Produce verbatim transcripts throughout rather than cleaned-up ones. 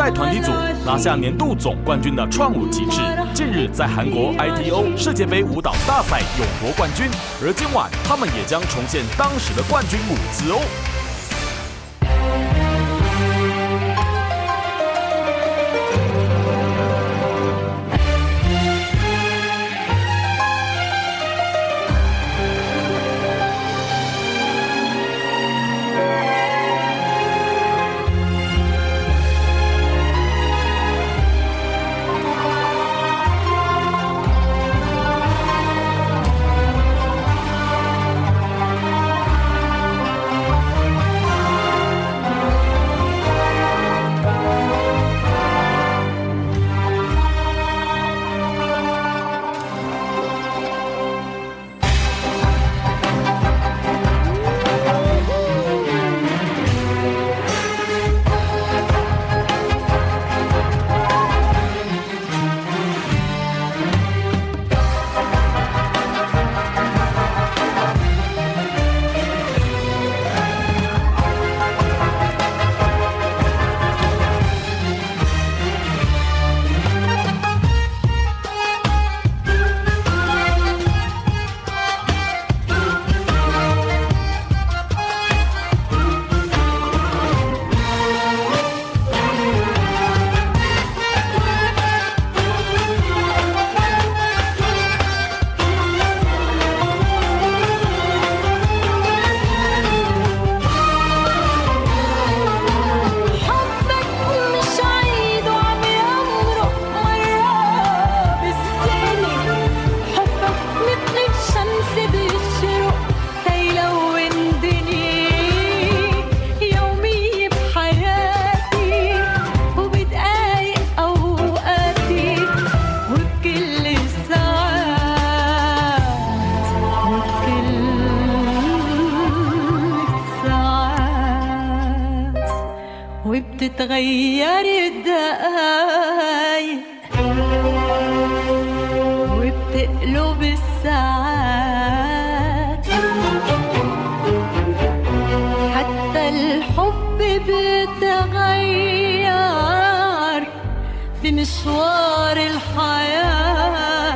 在团体组拿下年度总冠军的创舞极致，近日在韩国 I T O 世界杯舞蹈大赛勇夺冠军，而今晚他们也将重现当时的冠军舞姿哦。 وبتتغير الدقايق وبتقلب الساعات حتى الحب بيتغير بمشوار الحياة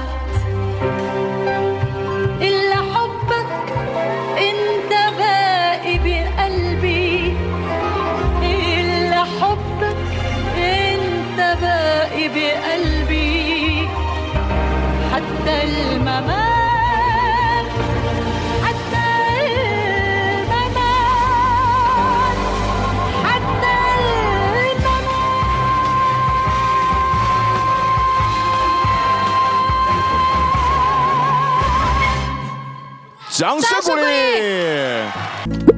إلا حبك انت باقي بقلبي حبك انت باقي بقلبي حتى الممات حتى الممات حتى الممات 掌声鼓励！